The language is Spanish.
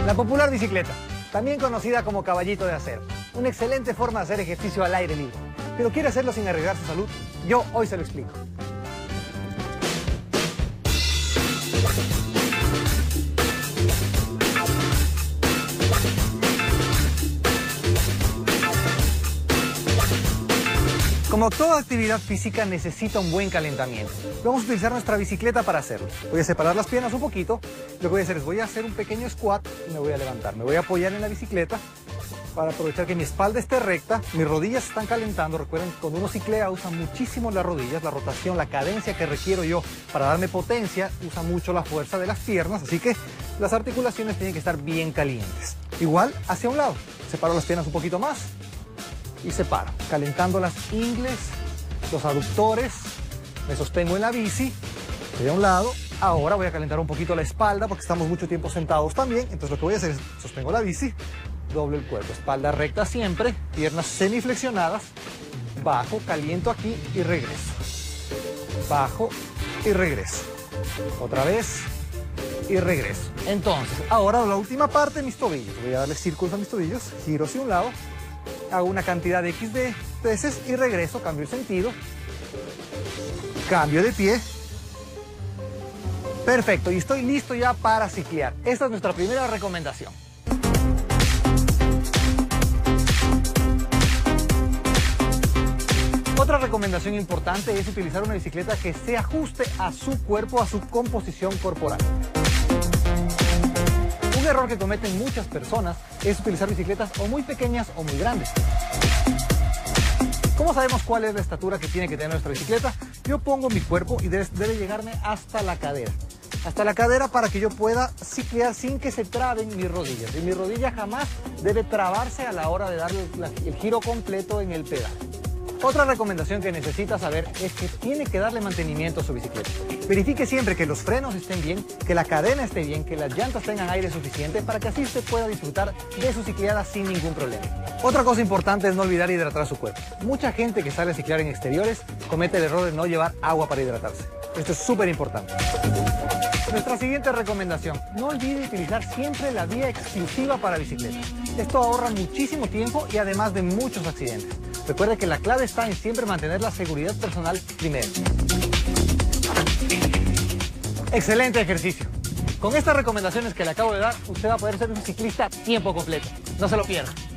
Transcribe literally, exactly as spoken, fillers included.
La popular bicicleta, también conocida como caballito de acero. Una excelente forma de hacer ejercicio al aire libre. Pero quiere hacerlo sin arriesgar su salud. Yo hoy se lo explico. Como toda actividad física necesita un buen calentamiento. Vamos a utilizar nuestra bicicleta para hacerlo. Voy a separar las piernas un poquito. Lo que voy a hacer es voy a hacer un pequeño squat y me voy a levantar. Me voy a apoyar en la bicicleta para aprovechar que mi espalda esté recta. Mis rodillas están calentando. Recuerden que cuando uno ciclea usa muchísimo las rodillas, la rotación, la cadencia que requiero yo para darme potencia usa mucho la fuerza de las piernas. Así que las articulaciones tienen que estar bien calientes. Igual hacia un lado. Separo las piernas un poquito más. Y separo, calentando las ingles, los aductores, me sostengo en la bici, de un lado. Ahora voy a calentar un poquito la espalda porque estamos mucho tiempo sentados también. Entonces lo que voy a hacer es sostengo la bici, doblo el cuerpo, espalda recta siempre, piernas semiflexionadas, bajo, caliento aquí y regreso. Bajo y regreso. Otra vez y regreso. Entonces, ahora la última parte, mis tobillos. Voy a darle círculos a mis tobillos, giro hacia un lado. Hago una cantidad de X de veces y regreso, cambio el sentido, cambio de pie. Perfecto, y estoy listo ya para ciclear. Esta es nuestra primera recomendación. Otra recomendación importante es utilizar una bicicleta que se ajuste a su cuerpo, a su composición corporal. Un error que cometen muchas personas es utilizar bicicletas o muy pequeñas o muy grandes. ¿Cómo sabemos cuál es la estatura que tiene que tener nuestra bicicleta? Yo pongo mi cuerpo y debe, debe llegarme hasta la cadera. Hasta la cadera para que yo pueda ciclear sin que se traben mis rodillas. Y mi rodilla jamás debe trabarse a la hora de darle el giro completo en el pedal. Otra recomendación que necesita saber es que tiene que darle mantenimiento a su bicicleta. Verifique siempre que los frenos estén bien, que la cadena esté bien, que las llantas tengan aire suficiente para que así usted pueda disfrutar de su cicleada sin ningún problema. Otra cosa importante es no olvidar hidratar su cuerpo. Mucha gente que sale a ciclear en exteriores comete el error de no llevar agua para hidratarse. Esto es súper importante. Nuestra siguiente recomendación, no olvide utilizar siempre la vía exclusiva para bicicletas. Esto ahorra muchísimo tiempo y además de muchos accidentes. Recuerde que la clave está en siempre mantener la seguridad personal primero. Excelente ejercicio. Con estas recomendaciones que le acabo de dar, usted va a poder ser un ciclista tiempo completo. No se lo pierda.